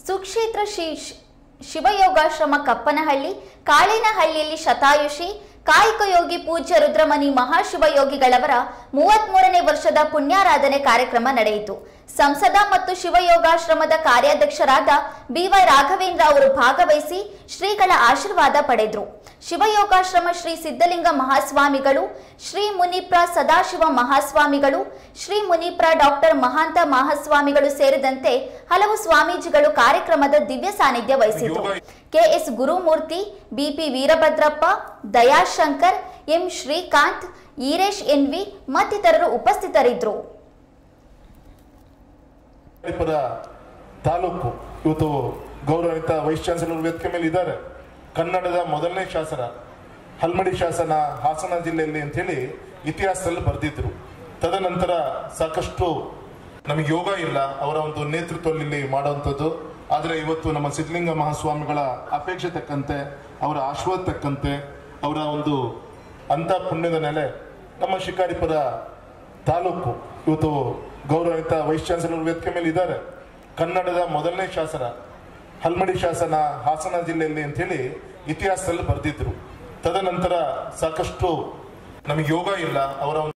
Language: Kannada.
ಸುಕ್ಷೇತ್ರ ಶ್ರೀ ಶಿವಯೋಗಾಶ್ರಮ ಕಪ್ಪನಹಳ್ಳಿ ಕಾಳೇನಹಳ್ಳಿಯಲ್ಲಿ ಶತಾಯುಷಿ ಕಾಯಕ ಯೋಗಿ ಪೂಜ್ಯ ರುದ್ರಮುನಿ ಮಹಾಶಿವಯೋಗಿಗಳವರ 33ನೇ ವರ್ಷದ ಪುಣ್ಯಾರಾಧನೆ ಕಾರ್ಯಕ್ರಮ ನಡೆಯಿತು. ಸಂಸದ ಮತ್ತು ಶಿವಯೋಗಾಶ್ರಮದ ಕಾರ್ಯಾಧ್ಯಕ್ಷರಾದ BY ರಾಘವೇಂದ್ರ ಅವರು ಭಾಗವಹಿಸಿ ಶ್ರೀಗಳ ಆಶೀರ್ವಾದ ಪಡೆದರು. ಶಿವಯೋಗಾಶ್ರಮ ಶ್ರೀ ಸಿದ್ಧಲಿಂಗ ಮಹಾಸ್ವಾಮಿಗಳು, ಶ್ರೀ ಮುನಿಪ್ರ ಸದಾಶಿವ ಮಹಾಸ್ವಾಮಿಗಳು, ಶ್ರೀ ಮುನಿಪ್ರ ಡಾಕ್ಟರ್ ಮಹಾಂತ ಮಹಾಸ್ವಾಮಿಗಳು ಸೇರಿದಂತೆ ಹಲವು ಸ್ವಾಮೀಜಿಗಳು ಕಾರ್ಯಕ್ರಮದ ದಿವ್ಯ ಸಾನ್ನಿಧ್ಯ ವಹಿಸಿದರು. KS Gurumurthy, BP Veerabhadrappa, Dayashankar, M Srikanth, Eeresh NV ಮತ್ತಿತರರು ಉಪಸ್ಥಿತರಿದ್ದರು. ತಾಲೂಕು ಇವತ್ತು ಗೌರವಾನ್ವಿತ ವೈಸ್ ಚಾನ್ಸಲರ್ ವೇದಿಕೆ ಮೇಲೆ ಇದ್ದಾರೆ. ಕನ್ನಡದ ಮೊದಲನೇ ಶಾಸನ ಹಲ್ಮಡಿ ಶಾಸನ ಹಾಸನ ಜಿಲ್ಲೆಯಲ್ಲಿ ಅಂತ ಹೇಳಿ ಇತಿಹಾಸದಲ್ಲಿ ಬರೆದಿದ್ರು. ತದನಂತರ ಸಾಕಷ್ಟು ನಮಗೆ ಯೋಗ ಇಲ್ಲ ಅವರ ಒಂದು ನೇತೃತ್ವದಲ್ಲಿ ಮಾಡುವಂಥದ್ದು. ಆದರೆ ಇವತ್ತು ನಮ್ಮ ಸಿದ್ಧಲಿಂಗ ಮಹಾಸ್ವಾಮಿಗಳ ಅಪೇಕ್ಷೆ ತಕ್ಕಂತೆ, ಅವರ ಆಶೀರ್ವಾದ ತಕ್ಕಂತೆ, ಅವರ ಒಂದು ಅಂತ ಪುಣ್ಯದ ನೆಲೆ ನಮ್ಮ ಶಿಕಾರಿಪುರ ತಾಲೂಕು ಇವತ್ತು ಗೌರವಾನ್ವಿತ ವೈಸ್ ಚಾನ್ಸಲರ್ ವೇದಿಕೆ ಮೇಲೆ ಇದ್ದಾರೆ. ಕನ್ನಡದ ಮೊದಲನೇ ಶಾಸನ ಹಲ್ಮಡಿ ಶಾಸನ ಹಾಸನ ಜಿಲ್ಲೆಯಲ್ಲಿ ಅಂತ ಹೇಳಿ ಇತಿಹಾಸದಲ್ಲಿ ಬರೆದಿದ್ರು. ತದನಂತರ ಸಾಕಷ್ಟು ನಮಗೆ ಯೋಗ ಇಲ್ಲ ಅವರ